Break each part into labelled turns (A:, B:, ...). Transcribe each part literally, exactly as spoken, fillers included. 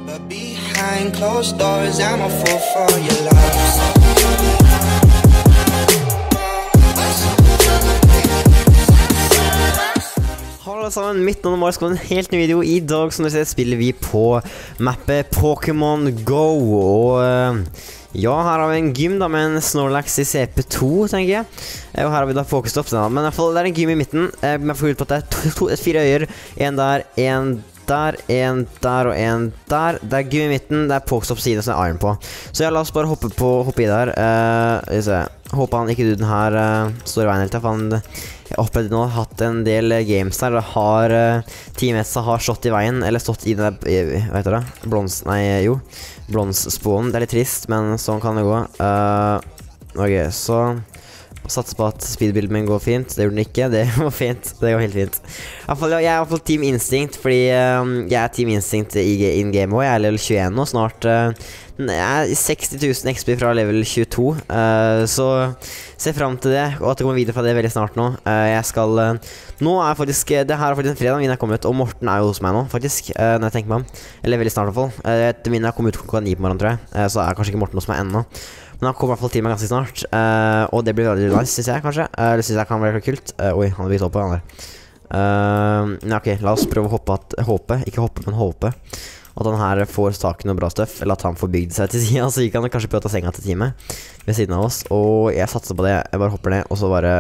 A: But behind closed doors, I'm a fool for your love.
B: Hallo alle sammen, mitt navn er Mars, en helt ny video. I dag som dere ser spiller vi på mappet Pokémon Go. Og uh, ja, her har vi en gym da med en Snorlax i C P to, tenker jeg. Og her har vi da Pokéstop, da. Men i hvert fall det er en gym i midten. Uh, men jeg får ut på at det er to, to, fire øyer. En der, en der, en der og en der. Det er gym i midten, det er Pokéstop siden som er iron på. Så ja, la oss bare hoppe, på, hoppe i der. Uh, se. Håper han ikke den her uh, står i veien helt, for han jeg har opplevd nå hatt en del games der det har uh, teammetsa har stått i veien, eller stått i den der, hva heter det? Blons, nei, jo, blonsspånen. Det er litt trist, men sånn kan det gå. Uh, ok, så satser på at speedbilden min går fint. Det gjorde den ikke, det var fint, det går helt fint. I hvert fall, ja, jeg er i hvert fall Team Instinct, fordi uh, jeg er Team Instinct i in-game, og jeg er level tjueen nå, snart uh, jeg er seksti tusen X P fra level tjueto, uh, så se frem til det, og at det kommer videre fra det veldig snart nå. Uh, jeg skal, uh, nå er faktisk, det her er faktisk en fredag min er kommet, og Morten er jo hos meg nå, faktisk, uh, når jeg tenker meg om. Eller veldig snart i hvert fall. Uh, etter min er kommet ut klokka ni på morgenen, tror jeg, uh, så er kanskje ikke Morten hos meg ennå. Men han kommer i hvert fall til meg ganske snart, uh, og det blir veldig nice, synes jeg, kanskje. Uh, det synes jeg kan være kult. Uh, oi, han har begynt opp på han der. Uh, ja, ok, la oss prøve å hoppe, at, håpe, ikke hoppe, men håpe. At han her får staken og bra støff, eller at han får bygd seg til siden, så vi kan kanskje prøve å ta senga til teamet ved siden av oss. Og jeg satser på det, jeg bare hopper ned, og så bare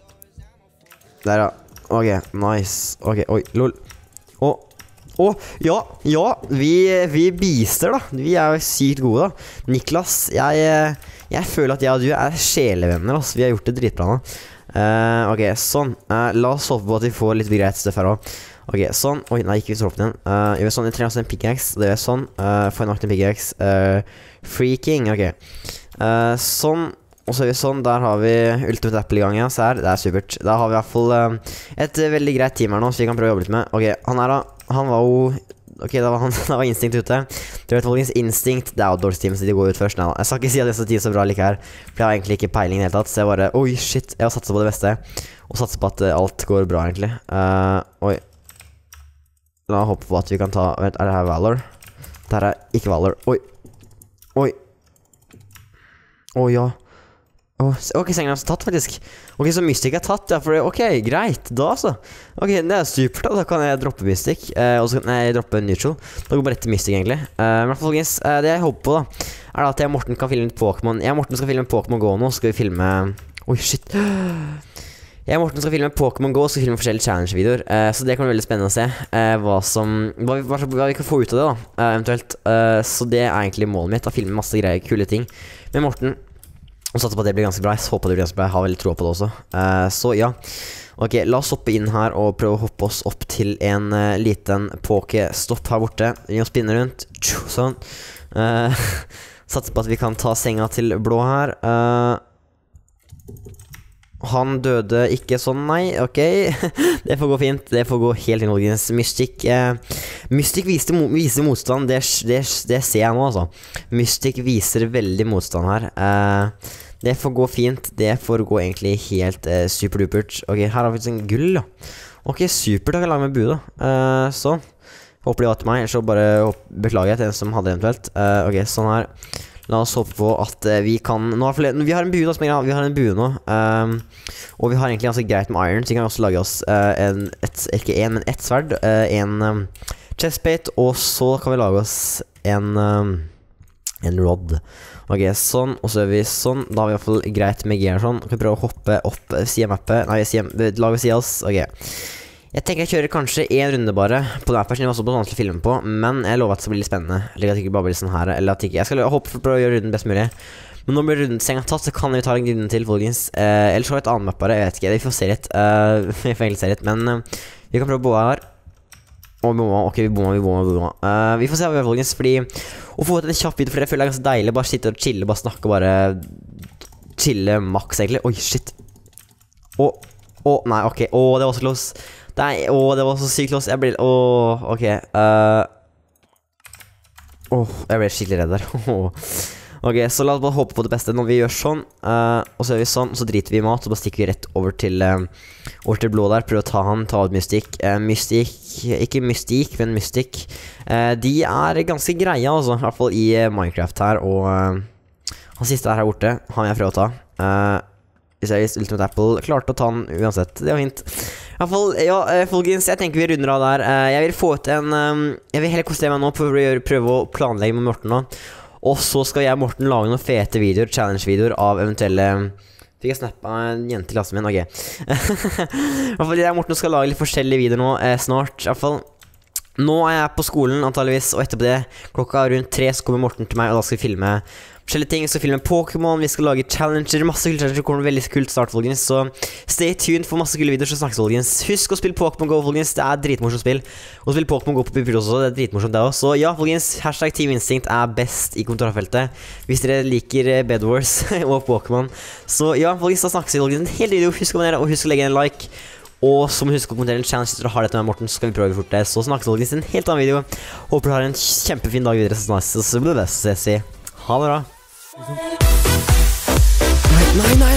B: der ja, ok, nice. Ok, oi, lol. Å, å, ja, ja, vi, vi bister da, vi er jo sykt gode da. Niklas, jeg, jeg føler at jeg og du er sjelevenner, altså. Vi har gjort det dritbra nå. uh, Ok, sånn, uh, la oss håpe på at vi får litt greit støff her også. Ok, sånn, oi, nei, ikke vi står opp den. uh, Jeg gjør sånn, jeg trenger også en pickaxe. Det gjør sånn, uh, får jeg nok en pickaxe. uh, Freaking, ok. uh, Sånn, og så gjør vi sånn. Der har vi Ultimate Apple i gang, ja, så her, det er supert. Da har vi i hvert fall uh, et uh, veldig greit team her nå, så vi kan prøve å jobbe litt med. Ok, han er da, han var jo ok, da var han, da var Instinct ute. Du vet folkens, Instinct, det er outdoors team, så de går ut først. Nei, jeg skal ikke si at det er så tid så bra like her, for jeg har egentlig ikke peiling i det hele tatt. Så jeg bare, oi shit, jeg har satset på det beste, og satset på at uh, alt går bra egentlig. uh, Oi, la oss håpe på at vi kan ta, vent, er det her Valor? Det her er ikke Valor, oi. Oi. Å ja. Oh, ok, sengen er tatt faktisk. Ok, så Mystic er tatt, ja, for ok, greit, da altså. Ok, det er supert da, da kan jeg droppe Mystic, eh, og så kan jeg droppe Neutral. Da går bare rett til Mystic egentlig. eh, Men folkens, eh, det jeg håper på da, er da at jeg og Morten kan filme litt Pokémon. Jeg og Morten skal filme Pokémon Go nå, skal vi filme. Oi, shit. Jeg og Morten skal filme Pokémon Go, og skal filme forskjellige challenge-videoer, uh, så det kan bli veldig spennende å se uh, hva som, hva vi, hva, hva vi kan få ut av det da, uh, eventuelt. uh, Så det er egentlig målet mitt, å filme masse greier, kule ting med Morten, og satser på at det blir ganske bra. Jeg håper det blir ganske bra, jeg har veldig tro på det også. uh, Så ja, ok, la oss hoppe inn her og prøve å hoppe oss opp til en uh, liten Pokéstop her borte. Vi må spinne rundt, sånn. uh, Satser på at vi kan ta senga til blå her. uh, Han døde ikke sånn, nei, ok. Det får gå fint, det får gå helt inn i Mystic, eh, Mystic viste, mo viser motstand, det, det, det ser jeg nå altså. Mystic viser veldig motstand her. eh, Det får gå fint, det får gå egentlig helt eh, superdupert. Ok, her har vi en gull da. Ok, supert, jeg kan lage med bue da. eh, Sånn, håper det var til meg, så bare beklager jeg til den som hadde eventuelt. eh, Ok, sånn her. La oss håpe på at uh, vi kan nå har flere, vi har en bue da, som jeg, vi har en bue nå, um, og vi har egentlig ganske greit med iron, så vi kan også lage oss uh, en, et, ikke en, men ett sverd, uh, en um, chestplate, og så kan vi lage oss en um, en rod. Ok, sånn, og så gjør vi sånn. Da har vi i hvert fall greit med gear sånn. Kan vi prøve å hoppe opp siden mappet, nei, siden, lage siden oss, ok. Jeg tenker jeg kjører kanskje en runde bare på denne personen, det var så vanskelig å filme på, men jeg lover at det skal bli litt spennende. Eller at det ikke bare blir sånn her, eller at ikke, jeg skal håpe for å prøve å gjøre runden best mulig. Men nå blir runden senga tatt, så kan vi ta en runde til, folkens. Eh, eller så har vi et annet map bare, jeg vet ikke, vi får se litt, uh, vi får egentlig se litt, men uh, vi kan prøve å boa her. Å, vi bomma, ok, vi bomma, vi bomma, vi bomma. Uh, vi får se hva vi gjør, folkens, fordi å få ut en kjapp video, for jeg føler det er ganske deilig, bare sitte og chille, bare snakke, bare chille maks egentlig. Oi, shit. Å, å, nei, ok, å, det var så close. Nei, åh, det var så sykt close. Jeg ble, åh, ok uh, Åh, jeg ble skikkelig redd der. Ok, så la oss bare håpe på det beste når vi gjør sånn. Uh, og så gjør vi sånn, og så driter vi i mat, og bare stikker vi rett over til, uh, over til blå der. Prøver å ta han, ta ut mystikk. Uh, mystikk, ikke mystikk, men mystikk. Uh, de er ganske greie, altså. I hvert fall i uh, Minecraft her, og uh, han siste er her borte. Han vil jeg prøve å ta. Uh, hvis jeg visste Ultimate Apple, klarte å ta han uansett. Det var fint. I hvert fall, ja, uh, folkens, jeg tenker vi runder av der. Uh, jeg vil få ut en, um, jeg vil heller konsentrere meg nå på å prøve, prøve å planlegge med Morten nå. Og så skal jeg og Morten lage noen fete videoer, challenge-videoer av eventuelle... Fikk jeg snappe av en jente i klassen min? Ok. I hvert fall jeg og Morten skal lage litt forskjellige videoer nå, eh, snart. I hvert fall, nå er jeg på skolen antageligvis, og etterpå det, klokka rundt tre så kommer Morten til meg, og da skal vi filme forskjellige ting. Vi skal filme Pokémon, vi skal lage challenger, masse kule challenger, det kommer veldig kult start, folkens. Så stay tuned for masse kule videoer, så snakkes, folkens. Husk å spille Pokémon Go, folkens, det er dritmorsomt spill. Og spille Pokémon Go på Pipir også, det er dritmorsomt det også. Så ja, folkens, hashtag Team Instinct er best i kommentarfeltet, hvis dere liker Bed Wars og Pokémon. Så ja, folkens, da snakkes vi, folkens, en hel video. Husk å abonnere, og husk å legge en like. Og så må du huske å kommentere en challenge hvis dere har dette med Morten, så skal vi prøve fort det. Så snakkes, folkens, en helt annen video. Håper du har en kjempefin dag videre, så ses vi. Ha det bra. Nei, nei, nei.